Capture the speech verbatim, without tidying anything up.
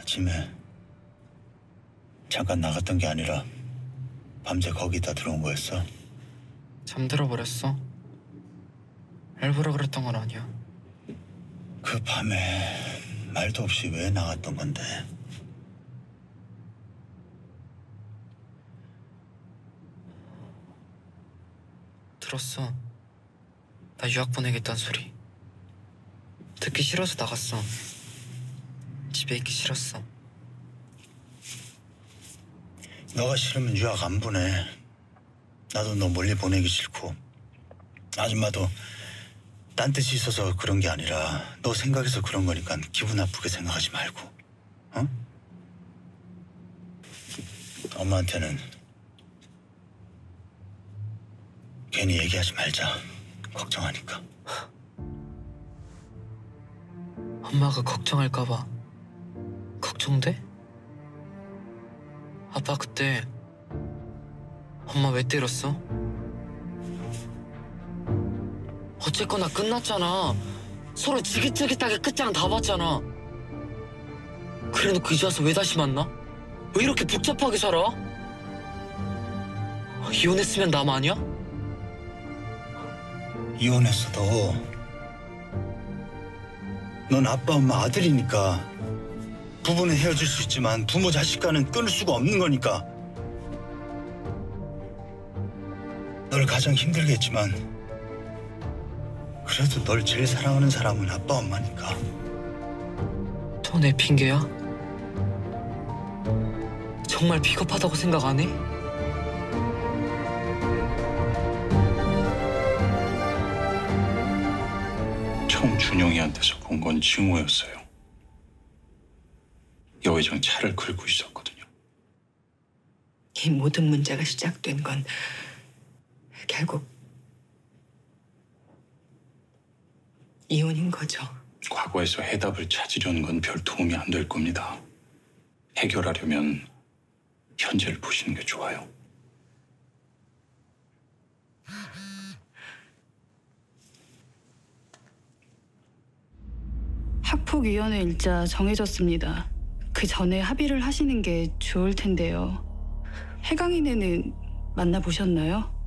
아침에 잠깐 나갔던 게 아니라 밤새 거기다 들어온 거였어? 잠들어 버렸어. 일부러 그랬던 건 아니야. 그 밤에 말도 없이 왜 나갔던 건데? 들었어. 나 유학 보내겠다는 소리. 듣기 싫어서 나갔어. 집에 있기 싫었어. 너가 싫으면 유학 안 보내. 나도 너 멀리 보내기 싫고. 아줌마도 딴 뜻이 있어서 그런 게 아니라 너 생각해서 그런 거니까 기분 나쁘게 생각하지 말고. 어? 엄마한테는 괜히 얘기하지 말자. 걱정하니까. 엄마가 걱정할까 봐. 걱정돼? 아빠 그때 엄마 왜 때렸어? 어쨌거나 끝났잖아. 서로 지긋지긋하게 끝장 다 봤잖아. 그래놓고 이제 와서 왜 다시 만나? 왜 이렇게 복잡하게 살아? 이혼했으면 남 아니야? 이혼했어도 넌 아빠 엄마 아들이니까 부부는 헤어질 수 있지만 부모 자식과는 끊을 수가 없는 거니까. 널 가장 힘들게 했지만 그래도 널 제일 사랑하는 사람은 아빠 엄마니까. 또 내 핑계야? 정말 비겁하다고 생각 안 해? 처음 준영이한테서 본 건 징후였어요. 여회장 차를 긁고 있었거든요. 이 모든 문제가 시작된 건 결국 이혼인 거죠. 과거에서 해답을 찾으려는 건 별 도움이 안 될 겁니다. 해결하려면 현재를 보시는 게 좋아요. 학폭위원회 일자 정해졌습니다. 그 전에 합의를 하시는 게 좋을 텐데요. 해강이네는 만나보셨나요?